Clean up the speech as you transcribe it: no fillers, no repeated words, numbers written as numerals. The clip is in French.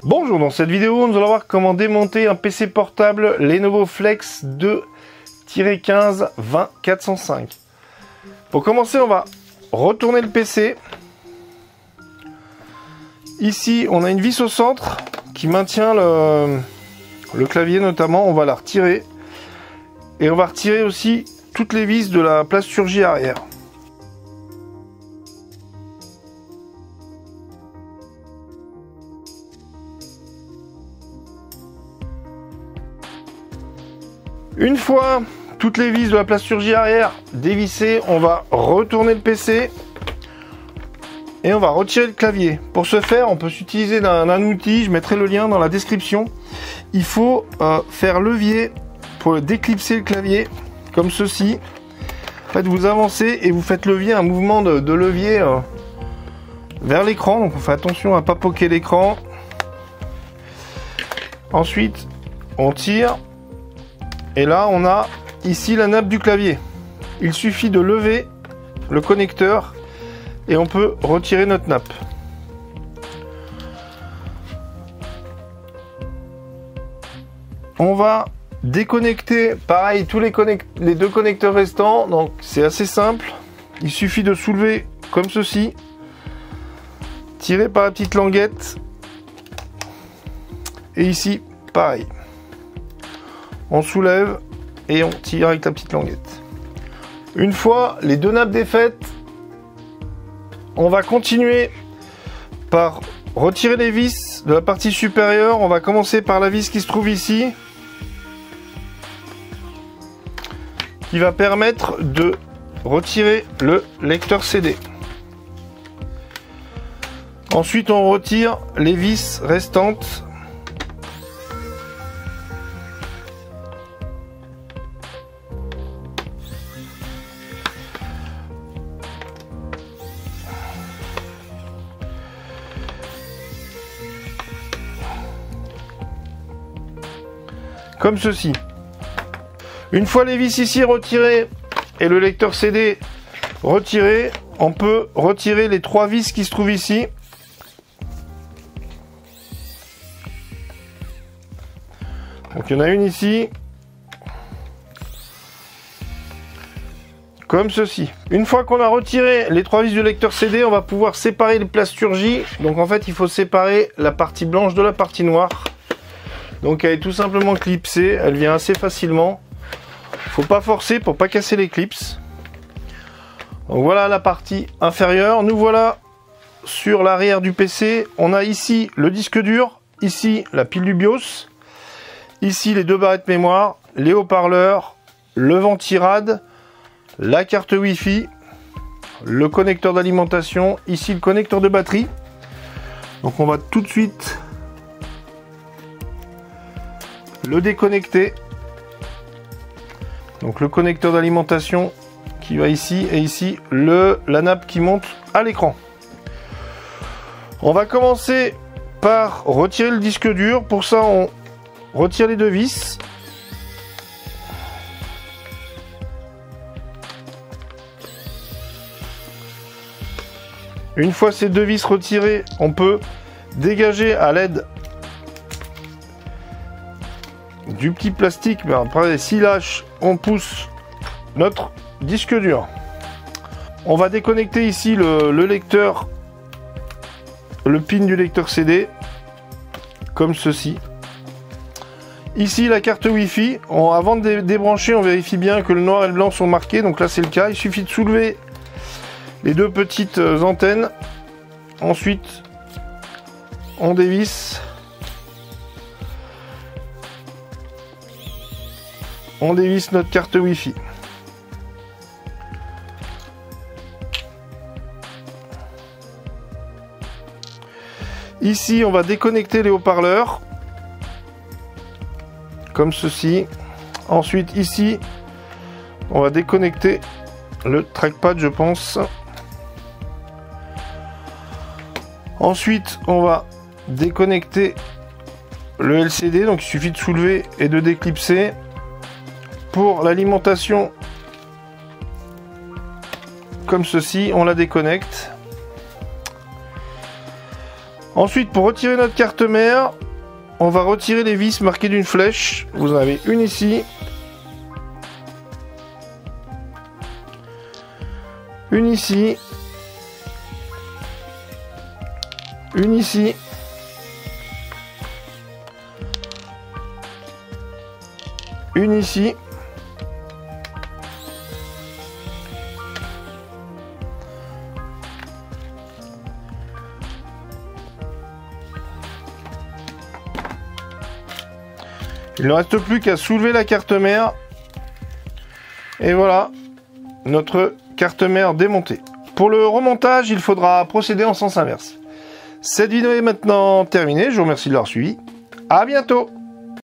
Bonjour, dans cette vidéo, nous allons voir comment démonter un PC portable Lenovo Flex 2-15-20-405. Pour commencer, on va retourner le PC. Ici, on a une vis au centre qui maintient le clavier notamment. On va la retirer. Et on va retirer aussi toutes les vis de la plasturgie arrière. Une fois toutes les vis de la plasturgie arrière dévissées, on va retourner le PC et on va retirer le clavier. Pour ce faire, on peut s'utiliser d'un outil, je mettrai le lien dans la description. Il faut faire levier pour déclipser le clavier, comme ceci. En fait, vous avancez et vous faites levier, un mouvement de levier vers l'écran. Donc on fait attention à ne pas poquer l'écran. Ensuite, on tire. Et là, on a ici la nappe du clavier. Il suffit de lever le connecteur et on peut retirer notre nappe. On va déconnecter, pareil, tous les deux connecteurs restants. Donc, c'est assez simple. Il suffit de soulever comme ceci. Tirer par la petite languette. Et ici, pareil. On soulève et on tire avec la petite languette. Une fois les deux nappes défaites, on va continuer par retirer les vis de la partie supérieure. On va commencer par la vis qui se trouve ici, qui va permettre de retirer le lecteur CD. Ensuite, on retire les vis restantes. Comme ceci. Une fois les vis ici retirées et le lecteur CD retiré, on peut retirer les trois vis qui se trouvent ici. Donc il y en a une ici. Comme ceci. Une fois qu'on a retiré les trois vis du lecteur CD, on va pouvoir séparer les plasturgies. Donc en fait, il faut séparer la partie blanche de la partie noire. Donc elle est tout simplement clipsée, elle vient assez facilement. Faut pas forcer pour pas casser les clips. Donc voilà la partie inférieure. Nous voilà sur l'arrière du PC. On a ici le disque dur, ici la pile du BIOS, ici les deux barrettes mémoire, les haut-parleurs, le ventirad, la carte Wi-Fi, le connecteur d'alimentation, ici le connecteur de batterie. Donc on va tout de suite le déconnecter. Donc le connecteur d'alimentation qui va ici et ici la nappe qui monte à l'écran. On va commencer par retirer le disque dur. Pour ça, on retire les deux vis. Une fois ces deux vis retirées, on peut dégager à l'aide du petit plastique, mais après s'il lâche, on pousse notre disque dur. On va déconnecter ici le lecteur, le pin du lecteur CD, comme ceci. Ici la carte Wi-Fi. Avant de débrancher, on vérifie bien que le noir et le blanc sont marqués. Donc là c'est le cas. Il suffit de soulever les deux petites antennes. Ensuite, on dévisse. On dévisse notre carte Wi-Fi. Ici, on va déconnecter les haut-parleurs. Comme ceci. Ensuite, ici, on va déconnecter le trackpad, je pense. Ensuite, on va déconnecter le LCD. Donc, il suffit de soulever et de déclipser. Pour l'alimentation, comme ceci, on la déconnecte. Ensuite, pour retirer notre carte mère, on va retirer les vis marquées d'une flèche. Vous en avez une ici. Une ici. Une ici. Une ici. Il ne reste plus qu'à soulever la carte mère. Et voilà, notre carte mère démontée. Pour le remontage, il faudra procéder en sens inverse. Cette vidéo est maintenant terminée. Je vous remercie de l'avoir suivi. À bientôt!